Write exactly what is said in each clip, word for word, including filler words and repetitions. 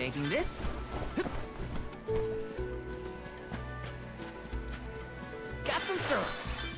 Taking this. Got some syrup.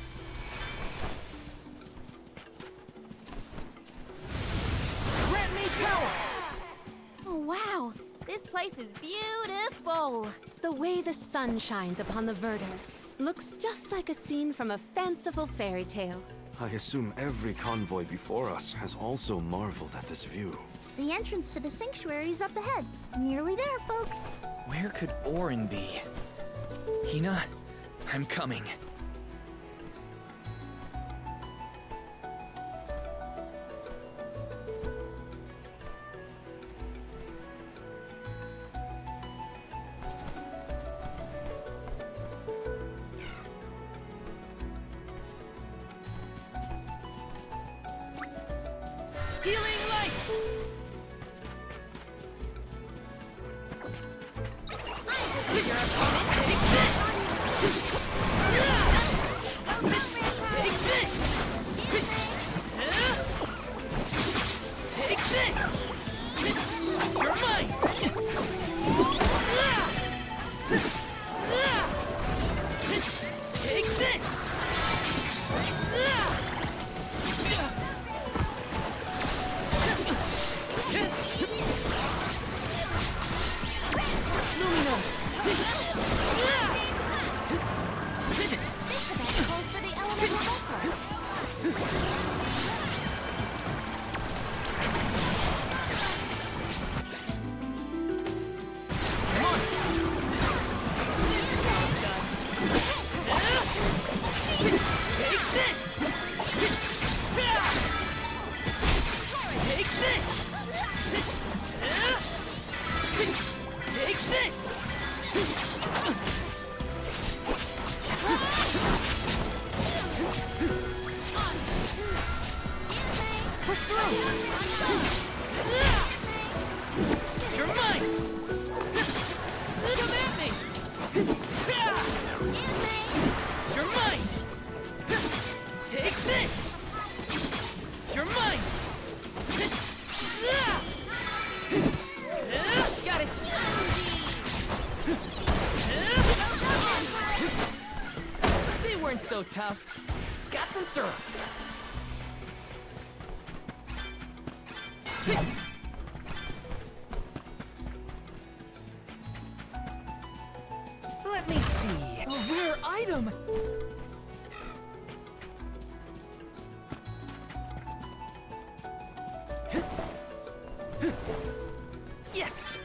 Grant me power. Oh, wow. This place is beautiful. The way the sun shines upon the verdure looks just like a scene from a fanciful fairy tale. I assume every convoy before us has also marveled at this view. The entrance to the sanctuary is up ahead. Nearly there, folks. Where could Orin be? Hina, I'm coming. Healing light! Your opponent, take this! Take this! Take this! You're mine! Take this! Lumina! This event calls for the elemental vessel. Come on! This is how it's done. Take this! Take this! Take this! Push through! You're mine! Come at me! You're mine! Take this! You're mine! Got it! They weren't so tough. Got some syrup. Let me see. A rare item. Yes.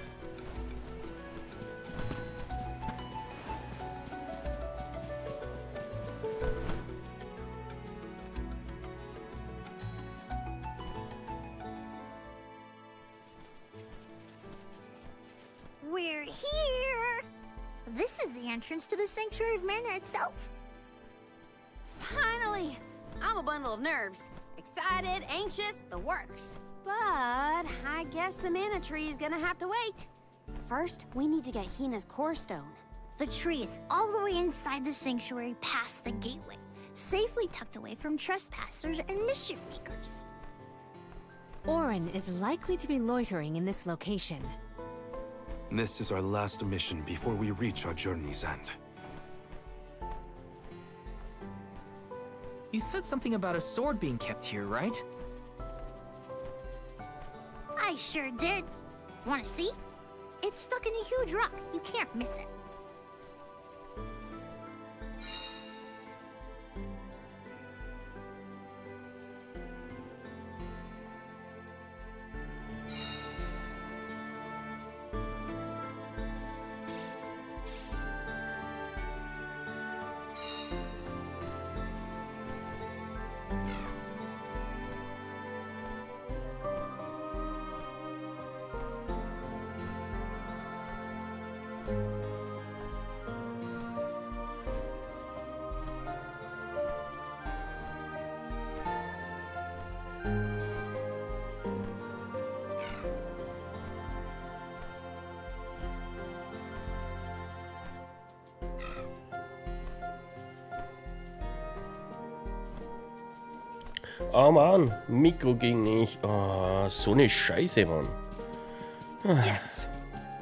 We're here! This is the entrance to the Sanctuary of Mana itself. Finally! I'm a bundle of nerves. Excited, anxious, the works. But I guess the mana tree is gonna have to wait. First, we need to get Hina's core stone. The tree is all the way inside the sanctuary past the gateway, safely tucked away from trespassers and mischief makers. Orin is likely to be loitering in this location. This is our last mission before we reach our journey's end. You said something about a sword being kept here, right? I sure did. Wanna see? It's stuck in a huge rock. You can't miss it. Oh Mann, Mikro ging nicht. Oh, so eine Scheiße, Mann. Yes.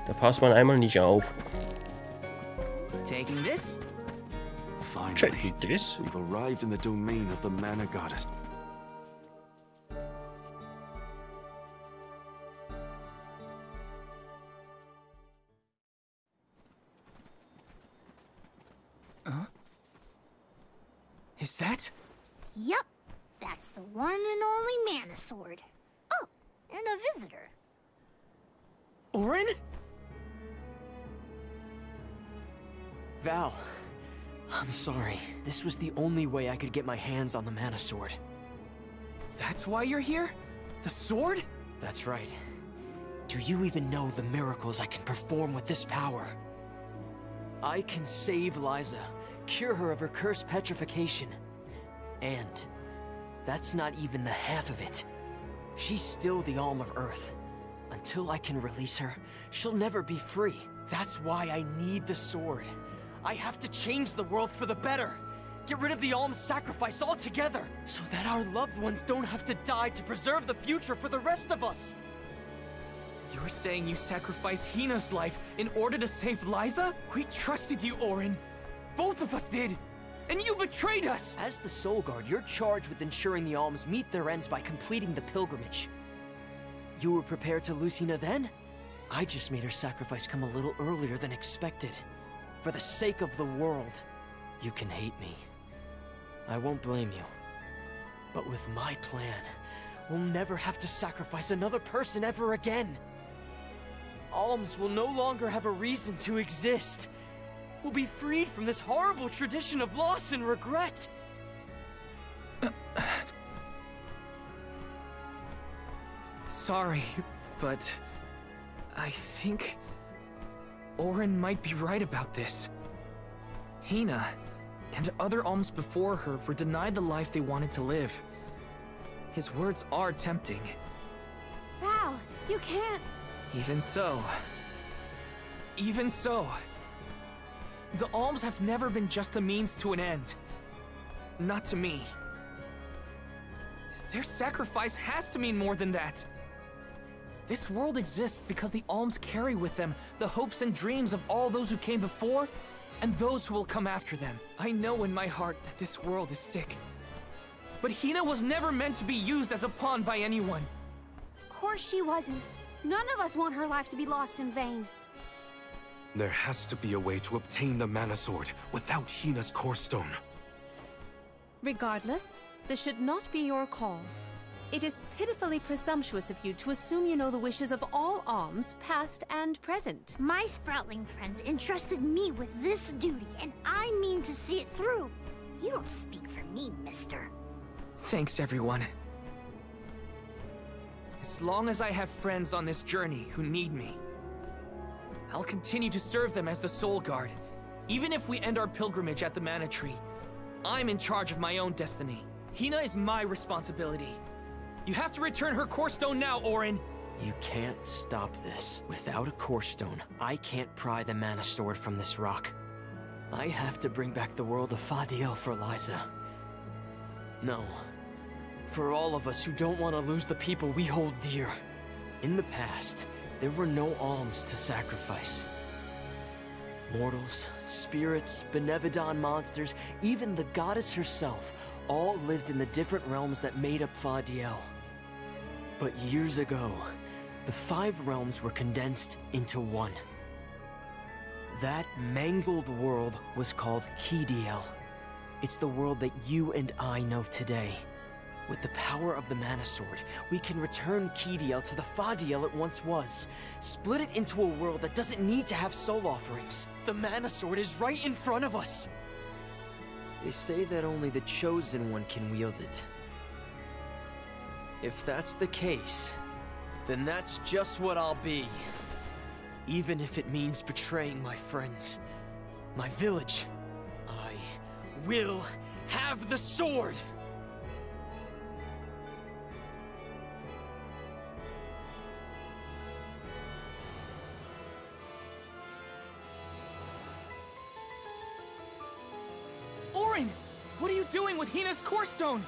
Da passt man einmal nicht auf. Taking this? Check Finally, this. we've arrived in the domain of the Mana Goddess. Is that? Yup, that's the one and only Mana Sword. Oh, and a visitor. Auron? Val, I'm sorry. This was the only way I could get my hands on the Mana Sword. That's why you're here? The sword? That's right. Do you even know the miracles I can perform with this power? I can save Liza, cure her of her cursed petrification. And that's not even the half of it. She's still the Alm of Earth. Until I can release her, she'll never be free. That's why I need the sword. I have to change the world for the better. Get rid of the Alm's sacrifice altogether, so that our loved ones don't have to die to preserve the future for the rest of us. You're saying you sacrificed Hina's life in order to save Liza? We trusted you, Auron. Both of us did. And you betrayed us! As the Soul Guard, you're charged with ensuring the Alms meet their ends by completing the pilgrimage. You were prepared to lose Hina then? I just made her sacrifice come a little earlier than expected. For the sake of the world, you can hate me. I won't blame you. But with my plan, we'll never have to sacrifice another person ever again. Alms will no longer have a reason to exist. We'll be freed from this horrible tradition of loss and regret. Sorry, but I think Auron might be right about this. Hina and other Alms before her were denied the life they wanted to live. His words are tempting. Val, you can't... Even so... Even so... The Alms have never been just a means to an end. Not to me. Their sacrifice has to mean more than that. This world exists because the Alms carry with them the hopes and dreams of all those who came before and those who will come after them. I know in my heart that this world is sick. But Hina was never meant to be used as a pawn by anyone. Of course she wasn't. None of us want her life to be lost in vain. There has to be a way to obtain the Mana Sword without Hina's Core Stone. Regardless, this should not be your call. It is pitifully presumptuous of you to assume you know the wishes of all Alms, past and present. My Sproutling friends entrusted me with this duty, and I mean to see it through. You don't speak for me, mister. Thanks, everyone. As long as I have friends on this journey who need me, I'll continue to serve them as the Soul Guard. Even if we end our pilgrimage at the Mana Tree, I'm in charge of my own destiny. Hina is my responsibility. You have to return her Core Stone now, Auron! You can't stop this. Without a Core Stone, I can't pry the Mana Sword from this rock. I have to bring back the world of Fadiel for Liza. No. For all of us who don't want to lose the people we hold dear. In the past, there were no Alms to sacrifice. Mortals, spirits, Benevodon monsters, even the goddess herself, all lived in the different realms that made up Fadiel. But years ago, the five realms were condensed into one. That mangled world was called Kidiel. It's the world that you and I know today. With the power of the Mana Sword, we can return Kidiel to the Fadiel it once was. Split it into a world that doesn't need to have soul offerings. The Mana Sword is right in front of us! They say that only the Chosen One can wield it. If that's the case, then that's just what I'll be. Even if it means betraying my friends, my village, I will have the sword! Auron! What are you doing with Hina's Core Stone?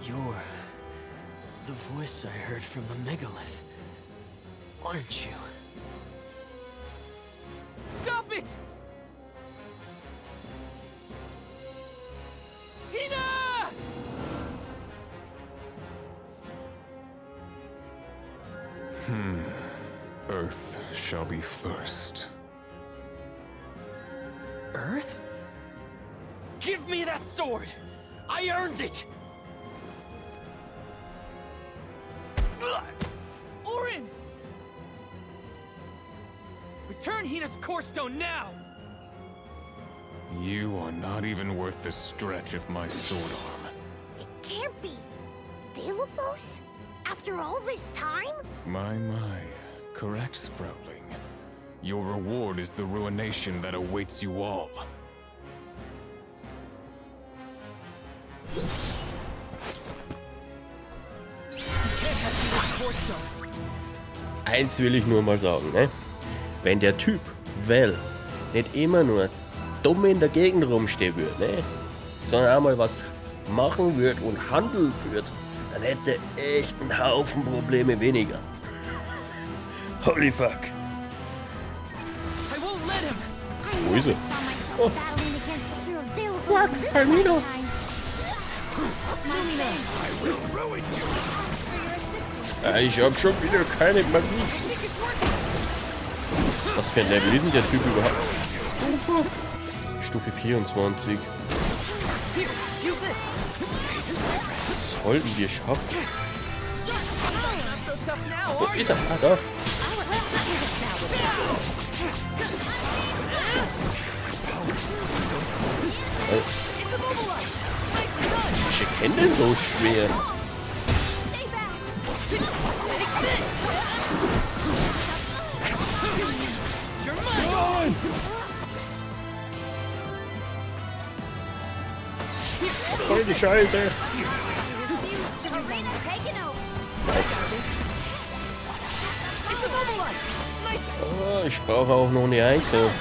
You're the voice I heard from the megalith, aren't you? Stop it! Hina! Hmm. Earth shall be first. Earth? Give me that sword! I earned it! Ugh! Orin! Return Hina's core stone now! You are not even worth the stretch of my sword arm. It can't be. Delophos? After all this time? My, my. Correct, Sproutling. Your reward is the ruination that awaits you all. Eins will ich nur mal sagen, ne? Wenn der Typ, Val, nicht immer nur dumm in der Gegend rumstehen würde, ne? Sondern einmal was machen würde und handeln würde, dann hätte er echt einen Haufen Probleme weniger. Holy fuck. Wo ist er? Oh. What? Hermino? Ja, ich hab schon wieder keine Magie. Was für ein Level ist denn der Typ überhaupt? Stufe vierundzwanzig. Sollten wir schaffen? Wo ist er? Ah, da. Ich erkenne den so schwer. Nein! Voll die Scheiße! Oh, ich brauche auch noch eine Eike.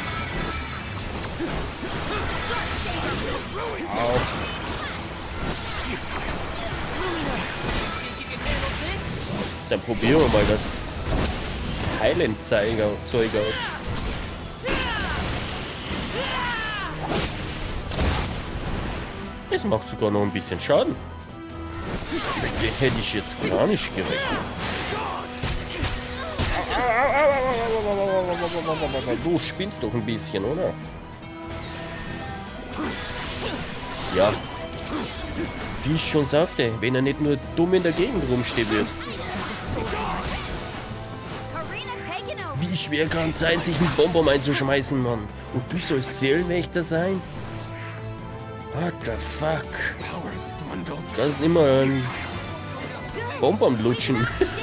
Au. Dann probieren wir mal das Heilen-Zeug aus. Es macht sogar noch ein bisschen Schaden. Mit dem hätte ich jetzt gar nicht gerechnet. Du spinnst doch ein bisschen, oder? Ja. Wie ich schon sagte, wenn er nicht nur dumm in der Gegend rumstehen wird. Wie schwer kann es sein, sich einen Bonbon einzuschmeißen, Mann? Und du sollst Seelenwächter sein? What the fuck? Das ist immer ein Bonbon lutschen.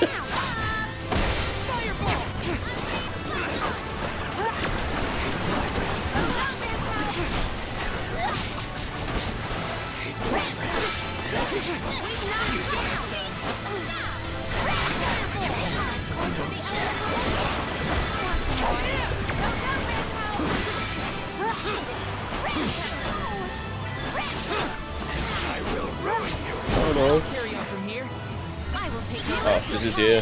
Oh no. Ah, das ist er.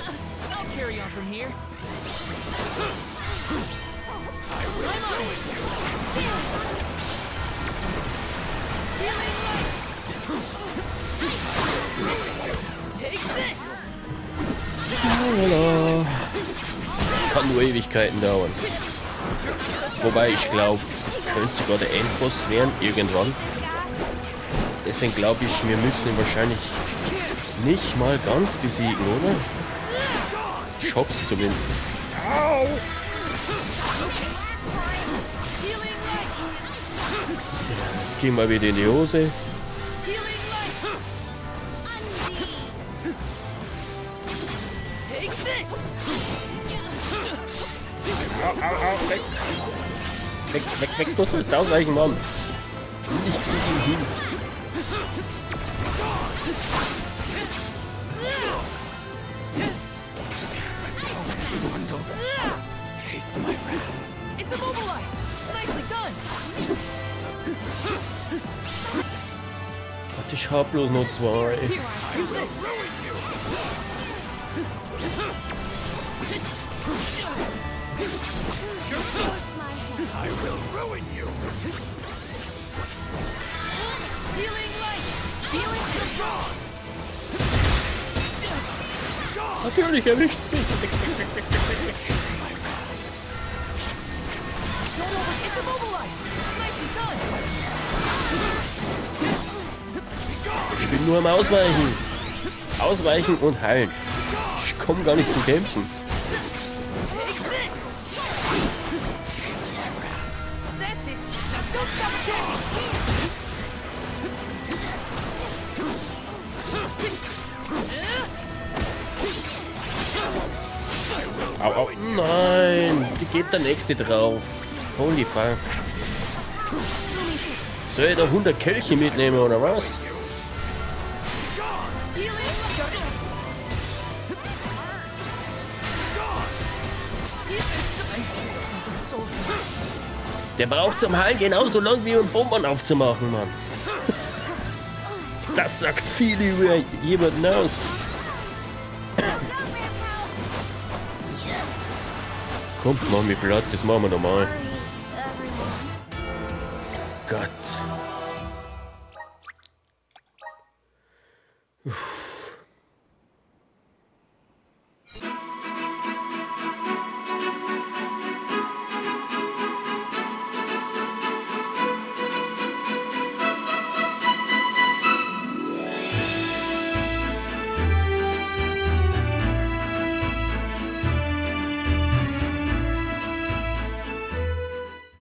Hallo. Kann nur Ewigkeiten dauern. Wobei ich glaube, es könnte sogar der Endboss werden, irgendwann. Deswegen glaube ich, wir müssen ihn wahrscheinlich nicht mal ganz besiegen, oder? Ich hoffe es zumindest. Au! Jetzt gehen wir wieder in die Hose. Au, au, au, weg! Weg, weg, weg, du sollst ausweichen, Mann! Ich zieh ihn hin! Ich hab bloß noch zwei. Natürlich erwischt's mich. Ich bin nur am Ausweichen. Ausweichen und heilen. Ich komme gar nicht zum Kämpfen. Au, au. Nein, die geht der nächste drauf. Holy fuck. Soll ich da hundert Kelche mitnehmen oder was? Der braucht zum Heilen genauso lang wie um Bomben aufzumachen, Mann. Das sagt viel über jemanden aus. Kommt, mach mich platt, das machen wir nochmal. Gott. Uff.